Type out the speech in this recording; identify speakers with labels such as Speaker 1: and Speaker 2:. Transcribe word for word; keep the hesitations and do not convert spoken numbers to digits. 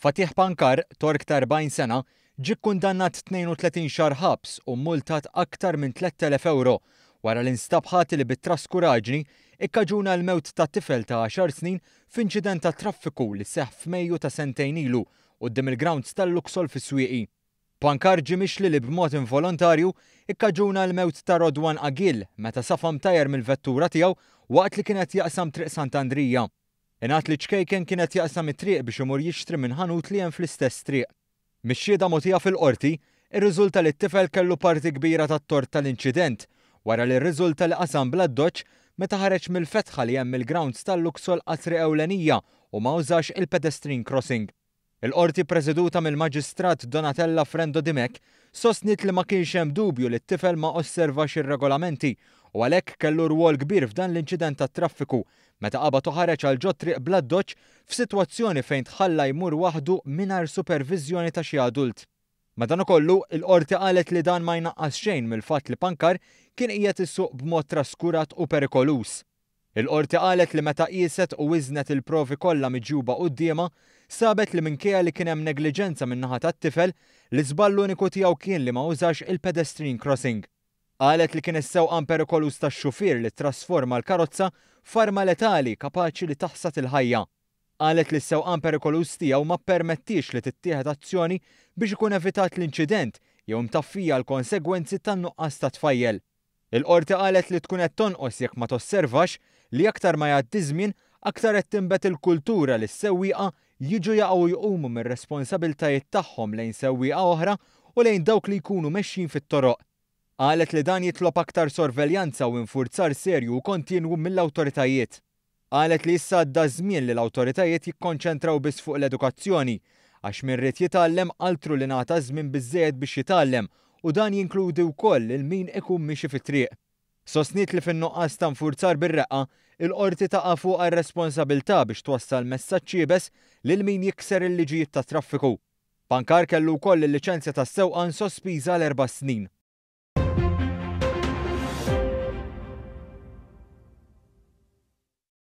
Speaker 1: Fatih Pankar, tork ta' erbgħin sena, ġie kkundannat tnejn u tletin xahar ħabs u mmultat aktar minn tliet elef euro wara li nstab ħati li bit-traskuraġni ikkaġuna l-mewt ta' tifel ta' għaxar snin f'inċident ta' traffiku li seħħ f'Mejju ta' sentejn ilu quddiem il-grounds tal-Luxol fis-Swieqi. Pankar ġie mixli li b'mod involontarju ikkaġuna l-mewt ta' Rodwan Agil meta safam tajjer mill-vettura tiegħu waqt li kienet jaqsam triq Sant'Andrija. Ingħad li ċkejken kienet jaqsam it-triq biex imur jixtri minn ħanut li hemm fl-istess triq. Mix-xhieda mogħtija fil-qorti, irriżulta li t-tifel kellu parti kbira tat-tort tal-inċident wara li rriżulta li qasam bla doċċ meta ħareġ mill-fetħa li hemm il-grounds tal-Luxol qatri ewlenija u ma użax il-pedestrian crossing. Il-qorti preżeduta mill-Maġistrat Donatella Frendo Dimek sostniet li ma kienx hemm dubju li t-tifel ma osservax ir-regolamenti u għalhekk kellu rwol kbir f'dan l-inċident tat-traffiku meta qabad ħareġ għal ġod triq bla doċċ f'sitwazzjoni fejn tħalla jmur waħdu mingħajr superviżjoni ta' xi adult. Madankollu, il-qorti qalet li dan ma jnaqqas xejn mill-fatt li Pankar kien qiegħed issuq b'mod traskurat u perikolus. Il-qorti qalet li meta qiset u wiżnet il-provi kollha miġjuba qudiemha, sabet li minkejja li kien hemm negliġenza min-naħa tat-tifel, l-iżball uniku tiegħu kien li ma użax il-pedestrian crossing. Qalet li kien is-sewqan perikolus tax-xufier li trasforma l-karozza f'arma letali kapaċi li taħsad il-ħajja. Qalet li s-sewqan perikolus tiegħu ma ppermettix li tittieħed azzjoni biex ikun evitat l-inċident jew mtaffija l-konsegwenzi tan-nuqqas ta' tfajjel. Il-qorti qalet li tkun qed tonqos jekk ma tosservax li aktar ma jgħaddi żmien aktar qed tinbet il-kultura li s-sewwieqa jiġu jaqgħu jqumu mir-responsabbiltajiet tagħhom lejn sewwieqa oħra u lejn dawk li jkunu mexjin fit-toroq. Qalet li dan jitlob aktar sorveljanza u infurzar serju u kontinwu mill-awtoritajiet. Qalet li issa għadda żmien li l-awtoritajiet jikkonċentraw biss fuq l-edukazzjoni għax min rid jitgħallem altru li ngħata żmien biżżejjed biex jitgħallem u dan jinkludi wkoll il min ikun mixi fit-triq. Sostniet li fin-nuqqas ta' nfurzar bir-reqqa, il-qorti taqa' fuqha r-responsabbiltà biex twassal messaġġ qiebes lil min jikser il-liġijiet tat-traffiku. Pankar kellu wkoll il-liċenzja tas-sewqan sospiża l erba' snin.